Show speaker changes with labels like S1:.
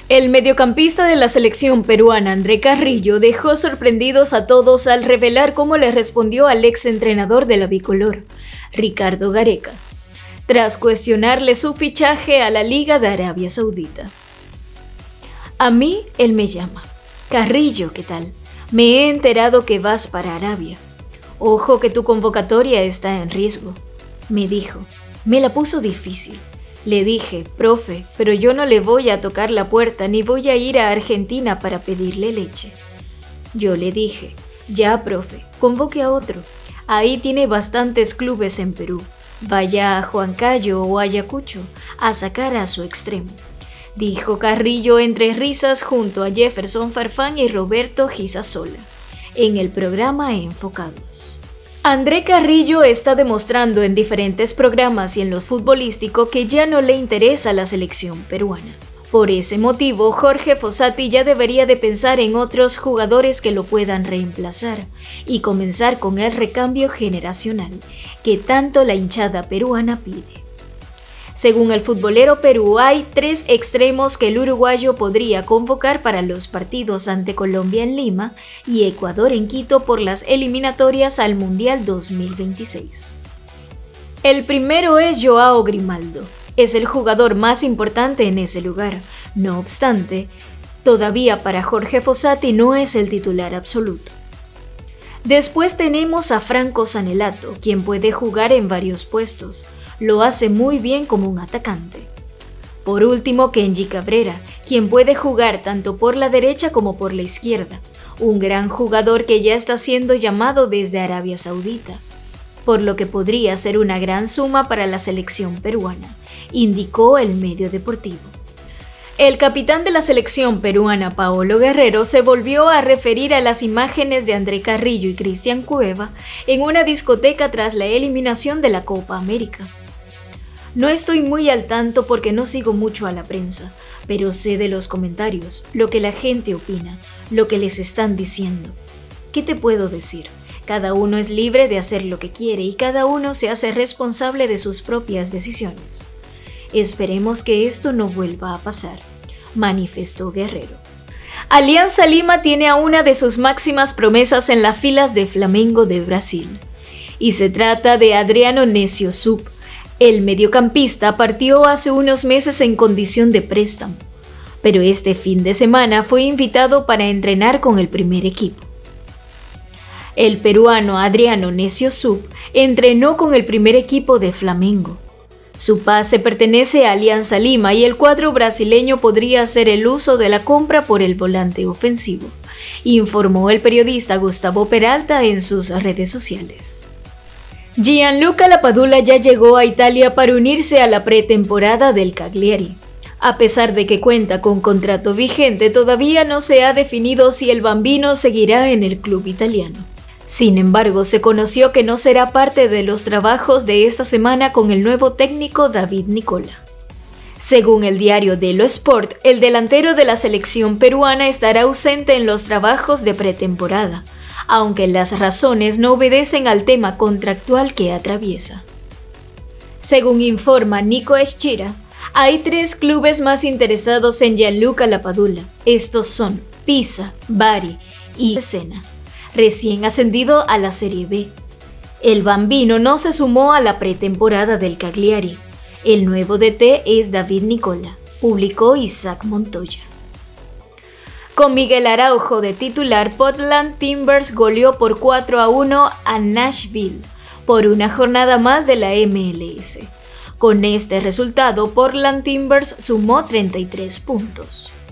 S1: El mediocampista de la selección peruana, André Carrillo, dejó sorprendidos a todos al revelar cómo le respondió al exentrenador de la bicolor, Ricardo Gareca, tras cuestionarle su fichaje a la Liga de Arabia Saudita. A mí, él me llama. Carrillo, ¿qué tal? Me he enterado que vas para Arabia. Ojo que tu convocatoria está en riesgo, me dijo. Me la puso difícil. Le dije, profe, pero yo no le voy a tocar la puerta ni voy a ir a Argentina para pedirle leche. Yo le dije, ya, profe, convoque a otro. Ahí tiene bastantes clubes en Perú. Vaya a Huancayo o Ayacucho a sacar a su extremo, dijo Carrillo entre risas junto a Jefferson Farfán y Roberto Gisasola, en el programa Enfocados. André Carrillo está demostrando en diferentes programas y en lo futbolístico que ya no le interesa la selección peruana. Por ese motivo, Jorge Fossati ya debería de pensar en otros jugadores que lo puedan reemplazar y comenzar con el recambio generacional que tanto la hinchada peruana pide. Según el futbolero Perú, hay 3 extremos que el uruguayo podría convocar para los partidos ante Colombia en Lima y Ecuador en Quito por las eliminatorias al Mundial 2026. El primero es Joao Grimaldo. Es el jugador más importante en ese lugar. No obstante, todavía para Jorge Fossati no es el titular absoluto. Después tenemos a Franco Sanelato, quien puede jugar en varios puestos. Lo hace muy bien como un atacante. Por último, Kenji Cabrera, quien puede jugar tanto por la derecha como por la izquierda, un gran jugador que ya está siendo llamado desde Arabia Saudita, por lo que podría ser una gran suma para la selección peruana, indicó el medio deportivo. El capitán de la selección peruana, Paolo Guerrero, se volvió a referir a las imágenes de André Carrillo y Cristian Cueva en una discoteca tras la eliminación de la Copa América. No estoy muy al tanto porque no sigo mucho a la prensa, pero sé de los comentarios, lo que la gente opina, lo que les están diciendo. ¿Qué te puedo decir? Cada uno es libre de hacer lo que quiere y cada uno se hace responsable de sus propias decisiones. Esperemos que esto no vuelva a pasar, manifestó Guerrero. Alianza Lima tiene a una de sus máximas promesas en las filas de Flamengo de Brasil, y se trata de Adriano Necio Sup. El mediocampista partió hace unos meses en condición de préstamo, pero este fin de semana fue invitado para entrenar con el primer equipo. El peruano Adriano Necio Sup entrenó con el primer equipo de Flamengo. Su pase pertenece a Alianza Lima y el cuadro brasileño podría hacer el uso de la compra por el volante ofensivo, informó el periodista Gustavo Peralta en sus redes sociales. Gianluca Lapadula ya llegó a Italia para unirse a la pretemporada del Cagliari. A pesar de que cuenta con contrato vigente, todavía no se ha definido si el bambino seguirá en el club italiano. Sin embargo, se conoció que no será parte de los trabajos de esta semana con el nuevo técnico David Nicola. Según el diario Dello Sport, el delantero de la selección peruana estará ausente en los trabajos de pretemporada, aunque las razones no obedecen al tema contractual que atraviesa. Según informa Nico Eschira, hay 3 clubes más interesados en Gianluca Lapadula. Estos son Pisa, Bari y Cesena, recién ascendido a la Serie B. El bambino no se sumó a la pretemporada del Cagliari. El nuevo DT es David Nicola, publicó Isaac Montoya. Con Miguel Araujo de titular, Portland Timbers goleó por 4-1 a Nashville por una jornada más de la MLS. Con este resultado, Portland Timbers sumó 33 puntos.